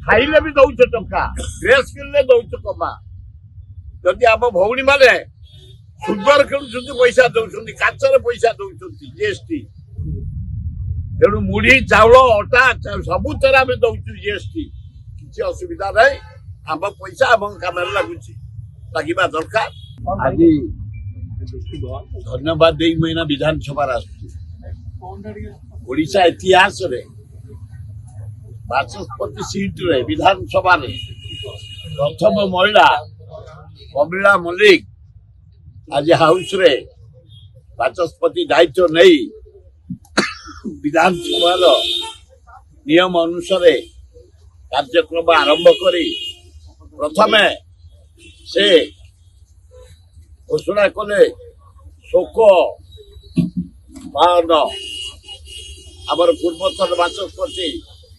खाइले भी दौच टंका ड्रेस किनले दौच कमा जदि आम भौणी माने सुगर खेलुंट पैसा दौरान काचर पैसा दौरान जीएसटी तेणु मुढ़ी चाउल अटा सबुतर आम दौचु जीएसटी किसी असुविधा ना आम पैसा आम कम लगुच लगे दरकार आज धन्यवाद दे मैं विधानसभा ओडिशा इतिहास रे बाचस्पति सीट रे विधानसभा रे प्रथम महिला कमला मल्लिक आज हाउस रे बाचस्पति दायित्व नहीं विधानसभा नियम अनुसार कार्यक्रम आरंभ करी प्रथमे से घोषणा कले शोक पालन आमर पूर्वतन बाचस्पति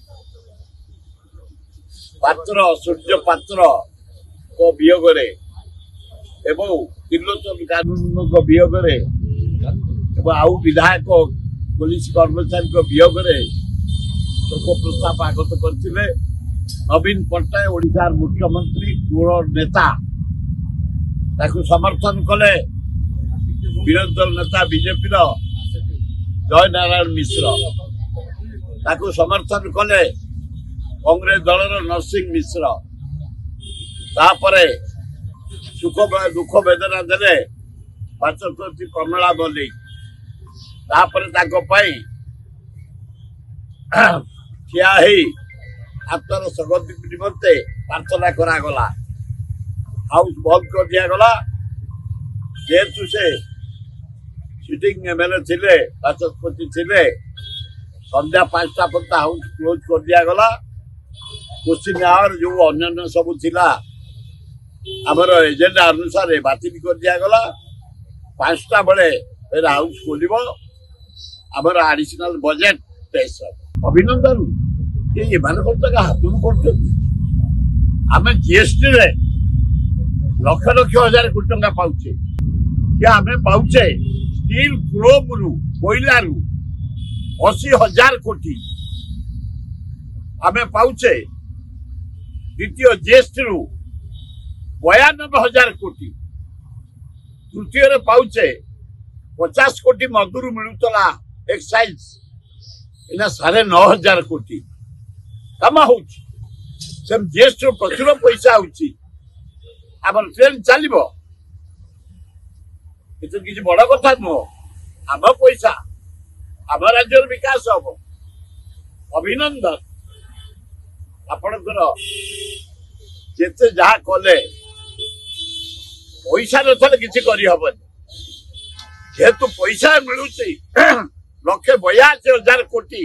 पात्र सूर्य पात्र को वियोग एवं त्रिलोचन कानून वियोग आउ विधायक पुलिस कर्मचारी वियोग शोक प्रस्ताव आगत करते नवीन पट्टनायक ओडिशार मुख्यमंत्री पूर्ण नेता ताकू समर्थन कले विरोधी दल नेता बीजेपी जय नारायण मिश्र ताकू समर्थन कले कांग्रेस दलर नरसिंह मिश्र तापरे सुख दुख वेदना देले बाचस्पति कमला मल्लिक तापरे ठिया आत्मर सगति निमंते प्रार्थना करागला हाउस बंद कर दिगला जेहेतु से सिटिंग एमएलए थे बाचस्पति थे संध्या 5टा पर्यंत हाउस क्लोज कर दिगला क्वेश्चन आवर जो अन्य सब आमर एजेंडा अनुसार बातिल कर दिगला 5टा बेले फिर हाउस खोल आमर एडिशनल बजेट पेश अभिनंदन ये हाथ आम जीएसटी रे लक्ष लक्ष हजार कोटी टंका पाउचे क्या आम पाउचे स्टील क्रोम रु कोयला रु 80,000 कोटी आम पाउचे द्वितीय जीएसटी रु 92,000 कोटी तृतीय पाउचे 50 कोटी मजदूर मिलूला एक्साइज इना 9,500 कोटी कमा हो जीएसटी प्रचुर पैसा आम ट्रेन चलो ये किसी बड़ कथा नुह आम पैसा आम राज्य विकास हम अभिनंदन आपणकर जिते जहा कले पैसा न किसी करहबन जेहेतु पैसा मिलू 1,82,000 कोटी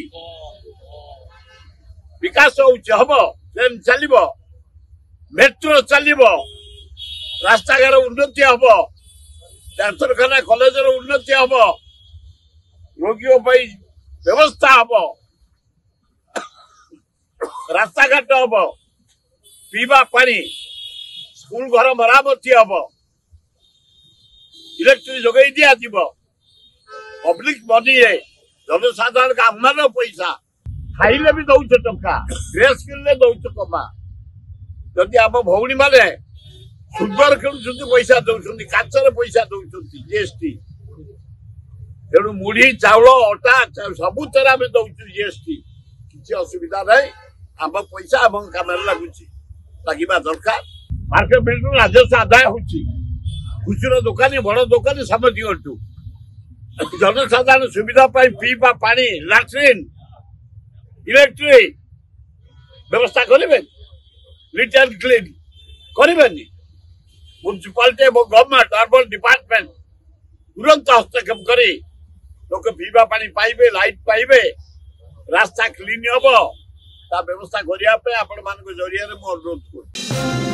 विकास हम ट्रेन चलो मेट्रो चलो रास्ता घाट उन्नति हम डाक्तरखाना कॉलेज उन्नति हम रोगियों व्यवस्था हम रास्ता घाट हम पीवा पानी स्कूल घर मरामती हम इलेक्ट्रिक जोगाई दिया पब्लिक मनी है जनसाधारण का आम पैसा खाइले भी दौच टंका ड्रेस किनले दौच कमा जदि आम भौणी माने सुगर खेलुंट पैसा दौरान काचर पैसा दौरान जीएसटी तेणु मुढ़ी चाउल अटा सबुतर आम दौचु जीएसटी किसी असुविधा ना आम पैसा आम कम लगुच लगे दरकार मार्केट बिल्डर राजस्व आदाय हो खुचरा दुकानी बड़ दुकानी समझ जनसाधारण सुविधा पीवा पानी लैट्रिन इलेक्ट्रिक व्यवस्था करेंगे नीट एंड क्लीन करेंगे म्युनिसिपालिटी गवर्नमेंट अर्बन डिपार्टमेंट तुरंत हस्तक्षेप कर लोक पीवा पानी पाइबे लाइट पाइबे रास्ता क्लीन हम व्यवस्था करने आपण मान जरिया अनुरोध कर।